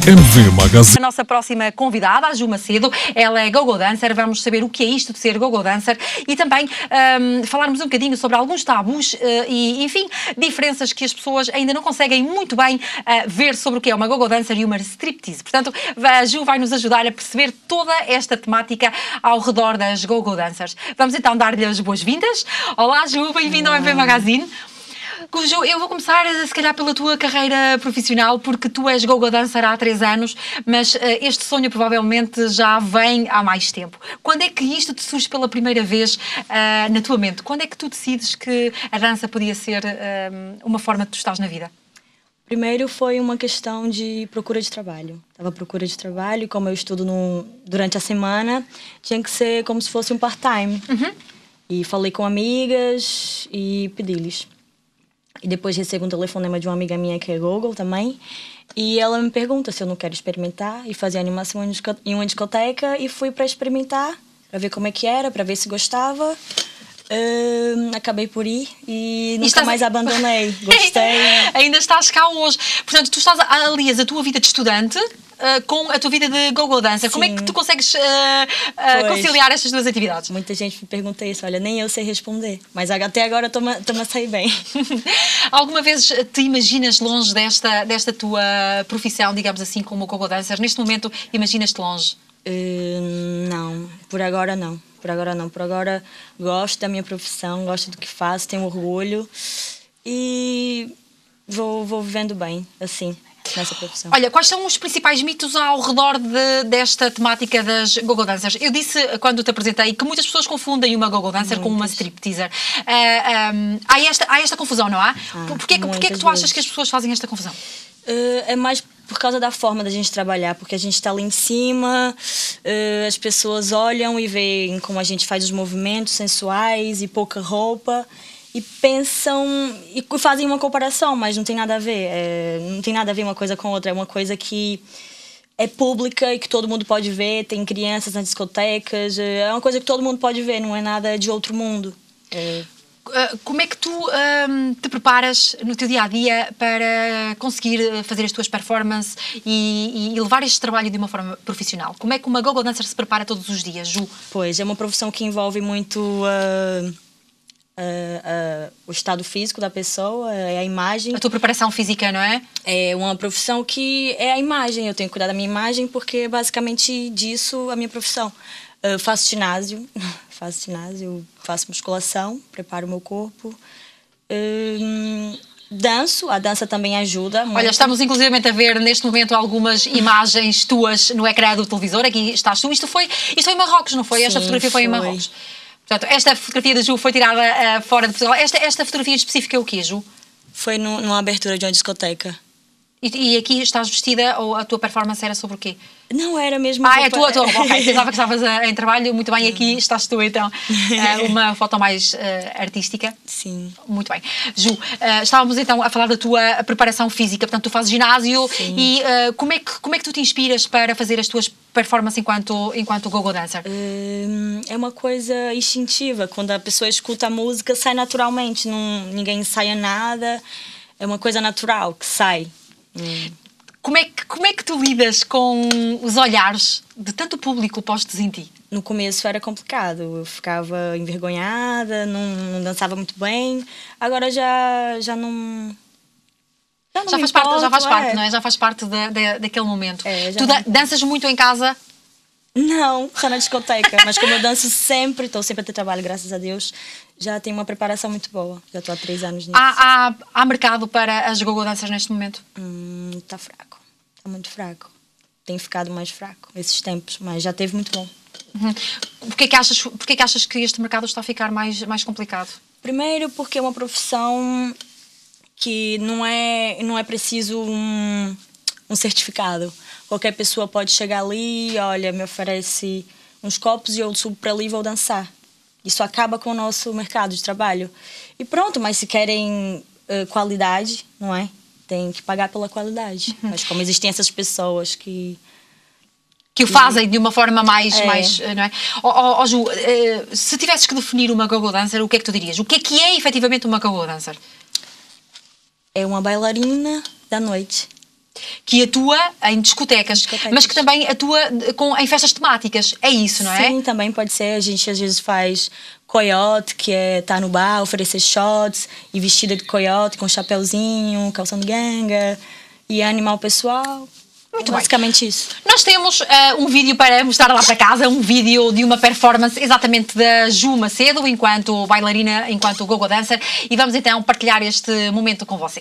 MV Magazine. A nossa próxima convidada, a Ju Macedo, ela é go-go dancer. Vamos saber o que é isto de ser go-go dancer e também falarmos um bocadinho sobre alguns tabus e, enfim, diferenças que as pessoas ainda não conseguem muito bem ver sobre o que é uma go-go dancer e uma striptease. Portanto, a Ju vai nos ajudar a perceber toda esta temática ao redor das go-go dancers. Vamos então dar-lhe as boas-vindas. Olá, Ju, bem-vinda ao MV Magazine. Ju, eu vou começar, se calhar, pela tua carreira profissional, porque tu és go-go dancer há 3 anos, mas este sonho provavelmente já vem há mais tempo. Quando é que isto te surge pela primeira vez na tua mente? Quando é que tu decides que a dança podia ser uma forma de tu estás na vida? Primeiro foi uma questão de procura de trabalho. Estava à procura de trabalho e como eu estudo durante a semana, tinha que ser como se fosse um part-time. Uhum. E falei com amigas e pedi-lhes. E depois recebo um telefonema de uma amiga minha que é Google também. E ela me pergunta se eu não quero experimentar e fazer animação em uma discoteca. E fui para experimentar, para ver como é que era, para ver se gostava. Acabei por ir e nunca mais abandonei. Gostei. Ainda estás cá hoje. Portanto, tu estás alias a tua vida de estudante com a tua vida de go-go dancer. Sim. Como é que tu consegues conciliar estas duas atividades? Muita gente me pergunta isso. Olha, nem eu sei responder. Mas até agora estou-me a sair bem. Alguma vez te imaginas longe desta tua profissão, digamos assim, como go-go dancer? Neste momento, imaginas-te longe? Não. Por agora, não. Por agora não. Por agora gosto da minha profissão, gosto do que faço, tenho orgulho e vou vivendo bem, assim, nessa profissão. Olha, quais são os principais mitos ao redor desta temática das go-go dancers? Eu disse, quando te apresentei, que muitas pessoas confundem uma go-go dancer com uma stripteaser. Há esta confusão, não há? Porquê é que tu achas que as pessoas fazem esta confusão? É mais por causa da forma da gente trabalhar, porque a gente está ali em cima, as pessoas olham e veem como a gente faz os movimentos sensuais e pouca roupa e pensam e fazem uma comparação, mas não tem nada a ver. Não tem nada a ver uma coisa com outra, é uma coisa que é pública e que todo mundo pode ver, tem crianças nas discotecas, é uma coisa que todo mundo pode ver, não é nada de outro mundo. Como é que tu te preparas no teu dia-a-dia para conseguir fazer as tuas performances e levar este trabalho de uma forma profissional? Como é que uma go-go dancer se prepara todos os dias, Ju? Pois, é uma profissão que envolve muito o estado físico da pessoa, a imagem. A tua preparação física, não é? É uma profissão que é a imagem. Eu tenho que cuidar da minha imagem porque é basicamente disso a minha profissão. Faço ginásio, faço musculação, preparo o meu corpo, danço, a dança também ajuda muito. Olha, estamos inclusivamente a ver neste momento algumas imagens tuas no ecrã do televisor, aqui estás tu, isto foi em Marrocos, não foi? Sim, esta fotografia foi em Marrocos. Portanto, esta fotografia da Ju foi tirada fora de Portugal. Esta fotografia específica é o quê, Ju? Foi numa abertura de uma discoteca. E aqui estás vestida, ou a tua performance era sobre o quê? Não, era mesmo... é a tua. Ok, pensava que estavas em trabalho. Muito bem, aqui estás tu, então. Uma foto mais artística. Sim. Muito bem. Ju, estávamos então a falar da tua preparação física. Portanto, tu fazes ginásio. Sim. E como é que tu te inspiras para fazer as tuas performances enquanto go-go dancer? É uma coisa instintiva. Quando a pessoa escuta a música, sai naturalmente. Ninguém ensaia nada. É uma coisa natural que sai. Como é que tu lidas com os olhares de tanto público postos em ti? No começo era complicado, eu ficava envergonhada, não dançava muito bem. Agora já não faz parte, não é? Já faz parte daquele momento. Tu danças muito em casa? Não, só na discoteca. Mas como eu danço sempre, estou sempre a ter trabalho, graças a Deus, já tenho uma preparação muito boa. Já estou há 3 anos nisso. Há mercado para as go-go dancers neste momento? Está fraco. Está muito fraco. Tem ficado mais fraco esses tempos, mas já teve muito bom. Uhum. Porquê que achas que este mercado está a ficar mais complicado? Primeiro porque é uma profissão que não é preciso um certificado. Qualquer pessoa pode chegar ali e, olha, me oferece uns copos e eu subo para ali e vou dançar. Isso acaba com o nosso mercado de trabalho. E pronto, mas se querem qualidade, não é? Tem que pagar pela qualidade. Uhum. Mas como existem essas pessoas que o fazem de uma forma mais não é? Ju, se tivesses que definir uma go-go dancer, o que é que tu dirias? O que é efetivamente uma go-go dancer? É uma bailarina da noite. que atua em discotecas, mas que também atua em festas temáticas. É isso, não é? Sim, também pode ser. A gente às vezes faz coiote, que é estar no bar, oferecer shots, e vestida de coiote, com chapéuzinho, calção de ganga, e animar o pessoal. Muito basicamente isso. Nós temos um vídeo para mostrar lá para casa, um vídeo de uma performance exatamente da Ju Macedo, enquanto bailarina, enquanto go-go dancer, e vamos então partilhar este momento com você.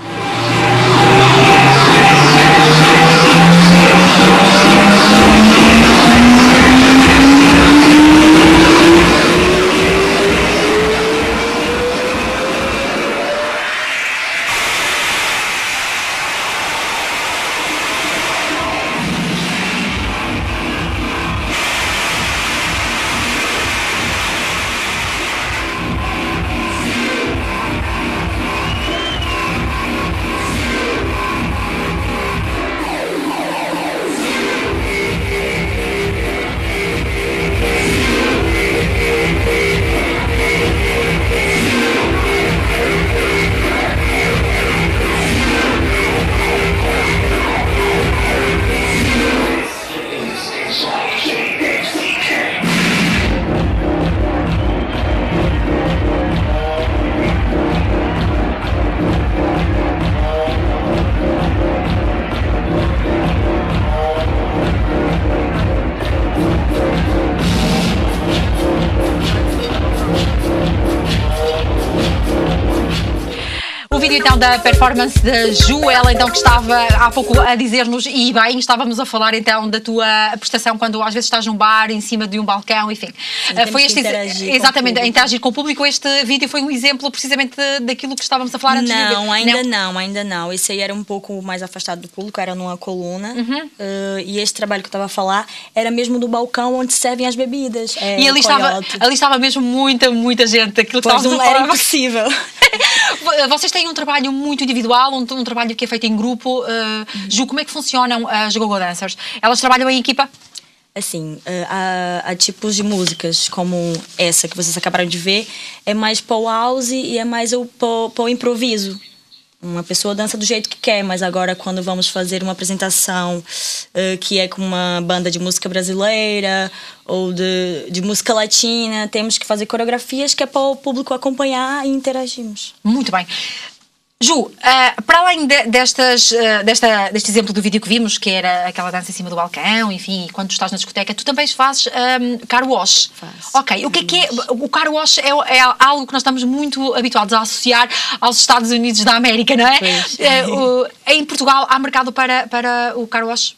O vídeo então da performance da Ju, ela então que estava há pouco a dizer-nos, e bem, estávamos a falar então da tua prestação quando às vezes estás num bar, em cima de um balcão, enfim. Foi este exatamente, a interagir com o público. Este vídeo foi um exemplo precisamente daquilo que estávamos a falar antes de ver. Ainda não. Esse aí era um pouco mais afastado do público, era numa coluna. E este trabalho que eu estava a falar era mesmo do balcão onde servem as bebidas. E ali estava mesmo muita gente. Aquilo que não era impossível. Vocês têm um trabalho muito individual, um trabalho que é feito em grupo. Ju, como é que funcionam as go-go dancers? Elas trabalham em equipa? Assim, há tipos de músicas como essa que vocês acabaram de ver, é mais pole house e é mais o pole improviso. Uma pessoa dança do jeito que quer, mas agora quando vamos fazer uma apresentação que é com uma banda de música brasileira ou de música latina, temos que fazer coreografias que é para o público acompanhar e interagirmos. Muito bem. Ju, para além deste exemplo do vídeo que vimos, que era aquela dança em cima do balcão, enfim, quando tu estás na discoteca, tu também fazes car wash. Faço. Ok, o que é o car wash? É algo que nós estamos muito habituados a associar aos Estados Unidos da América, não é? Em Portugal há mercado para o car wash?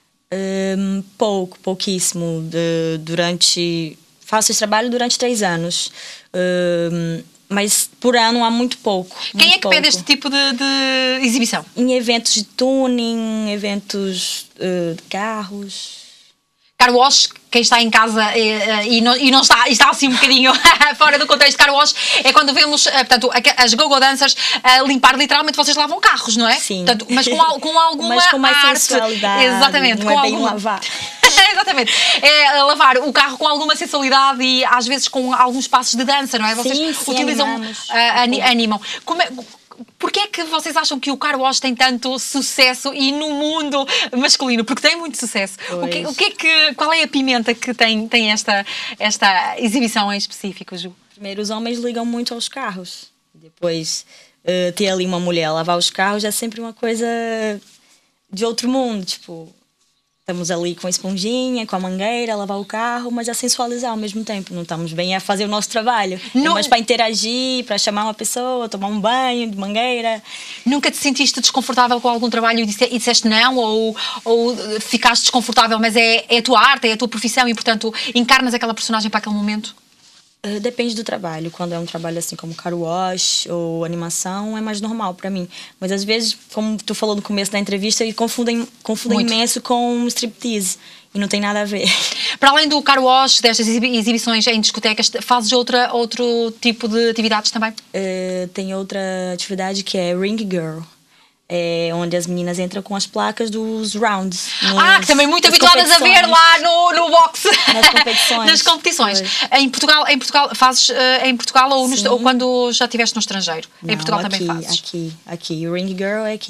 Pouquíssimo. Faço esse trabalho durante 3 anos. Mas por ano há muito pouco. Quem é que pede este tipo de exibição? Em eventos de tuning, eventos de carros. Car wash, quem está em casa e não está assim um bocadinho fora do contexto de car wash, é quando vemos, portanto, as go-go dancers limpar, literalmente, vocês lavam carros, não é? Sim. Portanto, mas com alguma mas com mais arte. sensualidade. Exatamente. Não é bem lavar. Exatamente. É lavar o carro com alguma sensualidade e às vezes com alguns passos de dança, não é? Vocês utilizam, animam. Porquê é que vocês acham que o car wash tem tanto sucesso e no mundo masculino? Porque tem muito sucesso. Qual é a pimenta que tem esta exibição em específico, Ju? Primeiro, os homens ligam muito aos carros. Depois, ter ali uma mulher a lavar os carros é sempre uma coisa de outro mundo. Tipo, estamos ali com a esponjinha, com a mangueira, a lavar o carro, mas a sensualizar ao mesmo tempo. Não estamos bem a fazer o nosso trabalho. É mais para interagir, para chamar uma pessoa, tomar um banho de mangueira. Nunca te sentiste desconfortável com algum trabalho e disseste não? Ou ficaste desconfortável, mas é a tua arte, é a tua profissão e, portanto, encarnas aquela personagem para aquele momento? Depende do trabalho. Quando é um trabalho assim como car wash ou animação, é mais normal para mim. Mas às vezes, como tu falou no começo da entrevista, confundem imenso com striptease. E não tem nada a ver. Para além do car wash, destas exibições em discotecas, fazes outro tipo de atividades também? Tem outra atividade que é Ring Girl. Onde as meninas entram com as placas dos rounds. Que também muito habituadas a ver lá no box. Nas competições. Nas competições. Em Portugal fazes em Portugal ou quando já estiveste no estrangeiro? Não, em Portugal aqui, também fazes? Aqui. O Ring Girl é aqui.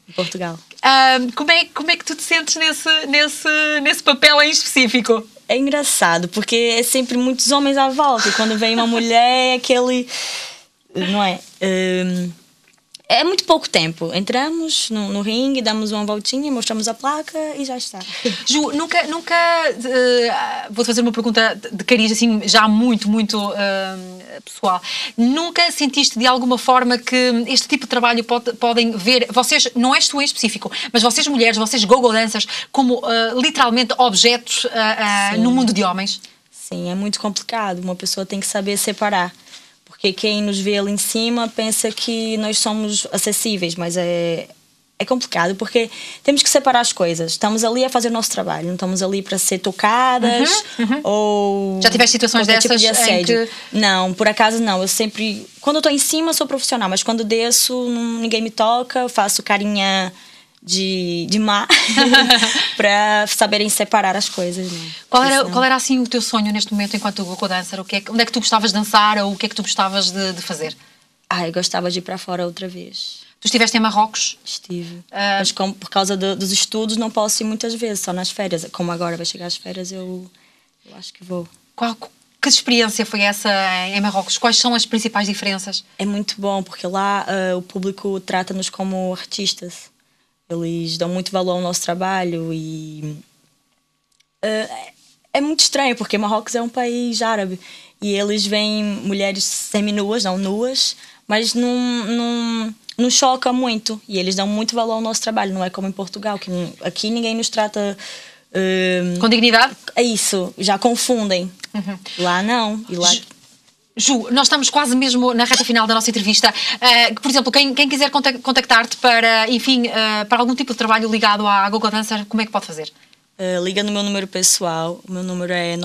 em Portugal. Como é que tu te sentes nesse papel em específico? É engraçado, porque é sempre muitos homens à volta, e quando vem uma mulher é aquele... Não é? É muito pouco tempo. Entramos no ringue, damos uma voltinha, mostramos a placa e já está. Ju, nunca vou-te fazer uma pergunta de cariz, assim, já muito pessoal. Nunca sentiste de alguma forma que este tipo de trabalho podem ver, vocês, não és tu em específico, mas vocês mulheres, vocês go-go dancers, como literalmente objetos no mundo de homens? Sim, é muito complicado. Uma pessoa tem que saber separar. Porque quem nos vê ali em cima pensa que nós somos acessíveis, mas é complicado, porque temos que separar as coisas. Estamos ali a fazer o nosso trabalho, não estamos ali para ser tocadas ou... Já tiveste situações dessas tipo de assédio? em que... Não, por acaso não. Eu sempre... Quando eu estou em cima, eu sou profissional, mas quando desço, ninguém me toca, eu faço carinha de má para saberem separar as coisas. Né? Qual era assim o teu sonho neste momento enquanto go-go dancer? Onde é que tu gostavas de dançar ou o que é que tu gostavas de fazer? Eu gostava de ir para fora outra vez. Tu estiveste em Marrocos? Estive. Mas por causa dos estudos não posso ir muitas vezes, só nas férias. Como agora vai chegar as férias, eu acho que vou. Que experiência foi essa em Marrocos? Quais são as principais diferenças? É muito bom, porque lá o público trata-nos como artistas. Eles dão muito valor ao nosso trabalho e... é muito estranho, porque Marrocos é um país árabe e eles veem mulheres seminuas, não nuas, mas não choca muito. E eles dão muito valor ao nosso trabalho, não é como em Portugal, que aqui ninguém nos trata... com dignidade? É isso, já confundem. Lá não. E lá... Ju, nós estamos quase mesmo na reta final da nossa entrevista. Por exemplo, quem quiser contactar-te para, enfim, para algum tipo de trabalho ligado à go-go dancer, como é que pode fazer? Liga no meu número pessoal. O meu número é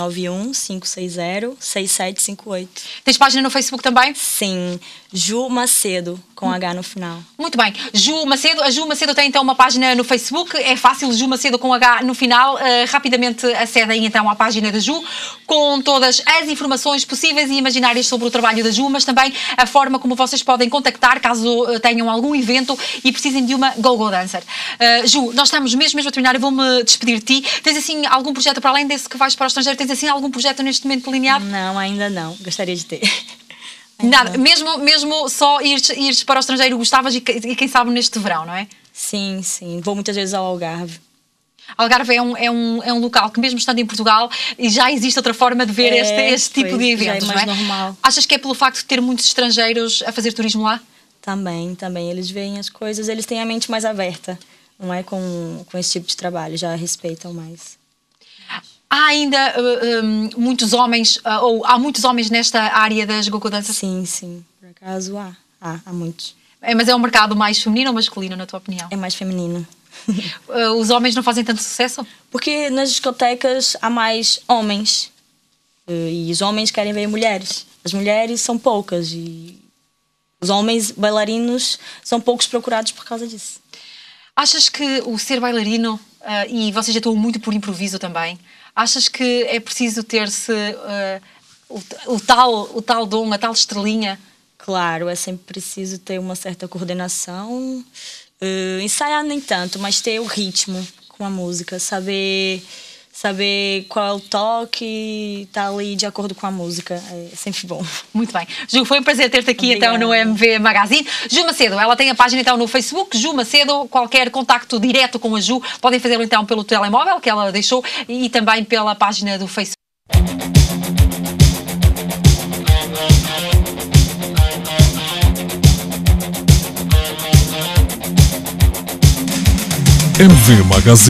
915606758. Tens página no Facebook também? Sim, Ju Macedo, com H no final. Muito bem. Ju Macedo. A Ju Macedo tem então uma página no Facebook. É fácil, Ju Macedo com H no final. Rapidamente acedem então à página da Ju, com todas as informações possíveis e imaginárias sobre o trabalho da Ju, mas também a forma como vocês podem contactar caso tenham algum evento e precisem de uma go-go dancer. Ju, nós estamos mesmo a terminar. Eu vou-me despedir de ti. Tens assim algum projeto, para além desse que vais para o estrangeiro, tens assim algum projeto neste momento delineado? Não, ainda não. Gostaria de ter. Nada, mesmo só ires para o estrangeiro, gostavas e quem sabe neste verão, não é? Sim. Vou muitas vezes ao Algarve. Algarve é um local que, mesmo estando em Portugal, já existe outra forma de ver este tipo de eventos, já é mais não é? Normal. Achas que é pelo facto de ter muitos estrangeiros a fazer turismo lá? Também. Eles veem as coisas, eles têm a mente mais aberta. Não é com esse tipo de trabalho, já respeitam mais. Há ainda muitos homens, ou há muitos homens nesta área das go-go danças? Sim. Por acaso há muitos. Mas é um mercado mais feminino ou masculino, na tua opinião? É mais feminino. Os homens não fazem tanto sucesso? Porque nas discotecas há mais homens. E os homens querem ver mulheres. As mulheres são poucas e os homens bailarinos são poucos procurados por causa disso. Achas que o ser bailarino, e vocês atuam muito por improviso também, achas que é preciso ter-se o tal dom, a tal estrelinha? Claro, é sempre preciso ter uma certa coordenação. Ensaiar nem tanto, mas ter o ritmo com a música, saber qual é o toque, tá ali de acordo com a música, é sempre bom. Muito bem. Ju, foi um prazer ter-te aqui. Obrigada. Então no MV Magazine. Ju Macedo, ela tem a página então no Facebook, Ju Macedo. Qualquer contacto direto com a Ju podem fazê-lo então pelo telemóvel que ela deixou e também pela página do Facebook. MV Magazine.